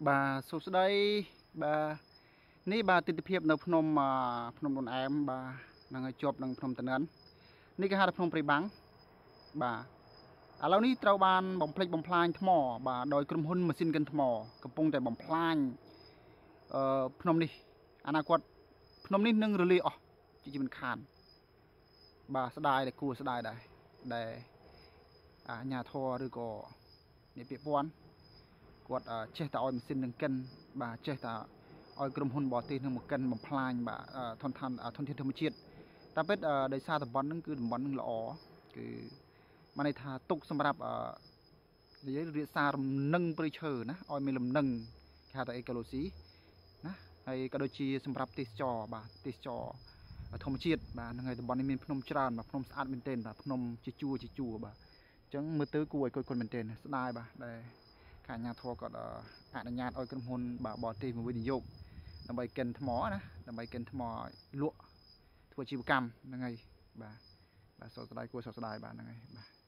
bà số đây bà ní bà tin tiếpនៅភ្នំភ្នំដុនអែមបាទនឹងឲ្យជាប់នឹងភ្នំតនិននេះគេហៅថាភ្នំព្រៃបាំងបាទឥឡូវនេះត្រូវបានបំផ្លិចបំផ្លាញថ្មបាទដោយក្រុមហ៊ុនម៉ាស៊ីនកិនថ្មកំពុងតែបំផ្លាញភ្នំនេះអនាគតភ្នំនេះនឹងរលាយអស់ជាមិនខានបាទស្ដាយតែគួរស្ដាយដែរដែលអាជ្ញាធរឬក៏អ្នកពាក់ព័ន្ធគាត់ចេះតែឲ្យម៉ាស៊ីននឹងកិនបាទចេះតែឲ្យក្រុមហ៊ុនបរទេសនឹងមកកិនបំផ្លាញបាទធនធានធម្មជាតិតែពិតដោយសារតំបន់ហ្នឹងគឺតំបន់ហ្នឹងល្អគឺបានន័យថាទុកសម្រាប់និយាយរក្សាលំនឹងព្រៃឈើណាឲ្យមានលំនឹងគេហៅថាអេកូឡូស៊ីណាហើយក៏ដូចជាសម្រាប់ទេសចរបាទទេសចរធម្មជាតិបាទហ្នឹងហើយតំបន់នេះមានភ្នំច្រើនបាទភ្នំស្អាតមែនទែនបាទភ្នំជាជួរបាទអញ្ចឹងមើលទៅគួរឲ្យគយគន់មែនទែនស្ដាយបាទដែលខាងអាជ្ញាធរគាត់អនុញ្ញាតឲ្យក្រុមហ៊ុនបាទបរទេសមកវិនិយោគដើម្បីកិនថ្មណាដើម្បីកិនថ្មលក់ធ្វើអាជីវកម្មហ្នឹងហើយបាទសោកស្ដាយគួរសោកស្ដាយបាទហ្នឹងហើយបាទ